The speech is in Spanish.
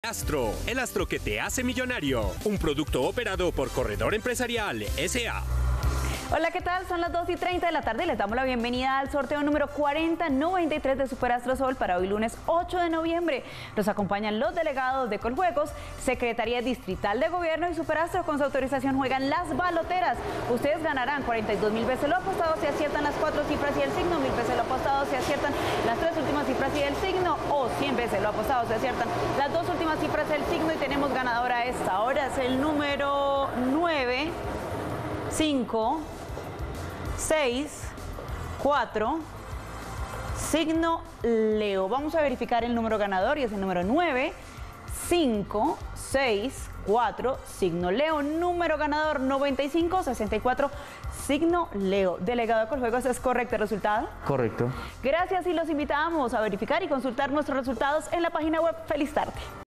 Astro, el astro que te hace millonario. Un producto operado por Corredor Empresarial S.A. Hola, ¿qué tal? Son las 2:30 de la tarde y les damos la bienvenida al sorteo número 4093 de Superastro Sol para hoy lunes 8 de noviembre. Nos acompañan los delegados de Coljuegos, Secretaría Distrital de Gobierno y Superastro. Con su autorización juegan las baloteras. Ustedes ganarán 42.000 veces lo apostado si aciertan las 4 cifras y el signo, 1.000 veces lo apostado si aciertan las 3 últimas cifras y el signo, o 100 veces lo apostado si aciertan las 2 últimas cifras y el signo. Y tenemos ganadora a esta hora, es el número 9, 5, 6, 4, signo Leo. Vamos a verificar el número ganador y es el número 9, 5, 6, 4, signo Leo. Número ganador 9564, signo Leo. Delegado de Coljuegos, ¿es correcto el resultado? Correcto. Gracias y los invitamos a verificar y consultar nuestros resultados en la página web. Feliz tarde.